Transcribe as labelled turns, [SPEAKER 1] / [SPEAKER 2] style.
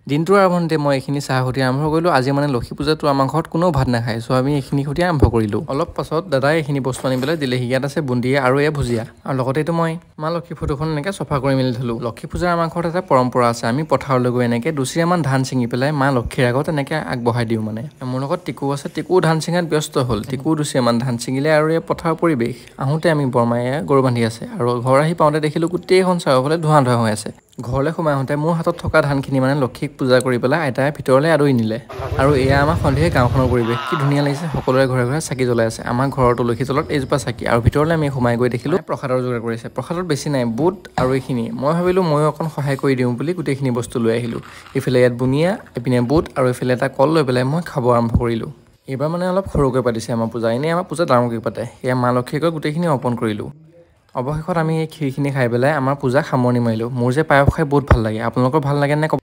[SPEAKER 1] দিনটোৰ আৰম্ভণিতে মই এইখিনি চাহ সৈতে আৰম্ভ কৰিলোঁ। আজি মানে লক্ষী পূজাটো আমাৰ ঘৰত কোনেও ভাত নাখায়, চ' আমি এইখিনি সৈতে আৰম্ভ কৰিলোঁ। অলপ পাছত দাদাই এইখিনি বস্তু আনি পেলাই দিলেহি। ইয়াত আছে বুন্দিয়া আৰু এয়া ভুজিয়া, আৰু লগতেতো মই মা লক্ষী ফটোখন এনেকৈ চফা কৰি মেলি থলোঁ। লক্ষী পূজাৰ আমাৰ ঘৰত এটা পৰম্পৰা আছে, আমি পথাৰলৈ গৈ এনেকৈ দুচিৰামান ধান ছিঙি পেলাই মা লক্ষীৰ আগত এনেকৈ আগবঢ়াই দিওঁ। মানে মোৰ লগত টিকু আছে, টিকু ধান ছিঙাত ব্যস্ত হ'ল। টিকু দুচিৰামান ধান ছিঙিলে আৰু এই পথাৰৰ পৰিৱেশ। আহোঁতে আমি বৰমায়ে গৰু বান্ধি আছে, আৰু ঘৰ আহি পাওঁতে দেখিলোঁ গোটেইখন চাৰিওফালে ধোঁৱা ধোঁৱা হৈ আছে। ঘৰলৈ সোমাই আহোঁতে মোৰ হাতত থকা ধানখিনি মানে লক্ষীক পূজা কৰি পেলাই আইতাই ভিতৰলৈ আদৰি নিলে। আৰু এয়া আমাৰ সন্ধিয়া গাঁওখনৰ পৰিৱেশ, কি ধুনীয়া লাগিছে। সকলোৰে ঘৰে ঘৰে চাকি জ্বলাই আছে। আমাৰ ঘৰৰ তুলসী তলত এইজোপা চাকি, আৰু ভিতৰলৈ আমি সোমাই গৈ দেখিলোঁ প্ৰসাদৰ যোগাৰ কৰিছে। প্ৰসাদত বেছি নাই, বুট আৰু এইখিনি। মই ভাবিলোঁ ময়ো অকণ সহায় কৰি দিওঁ বুলি গোটেইখিনি বস্তু লৈ আহিলোঁ। ইফালে ইয়াত বুনিয়া, এইপিনে বুট, আৰু এইফালে এটা কল লৈ পেলাই মই খাব আৰম্ভ কৰিলোঁ। এইবাৰ মানে অলপ সৰুকৈ পাতিছে আমাৰ পূজা, এনেই আমাৰ পূজা ডাঙৰকৈ পাতে। এয়া মা লক্ষীক গোটেইখিনি অৰ্পণ কৰিলোঁ। অৱশেষত আমি এই ক্ষীৰখিনি খাই পেলাই আমাৰ পূজা সামৰণি মাৰিলোঁ। মোৰ যে পায়স খাই বহুত ভাল লাগে, আপোনালোকৰ ভাল লাগে নে?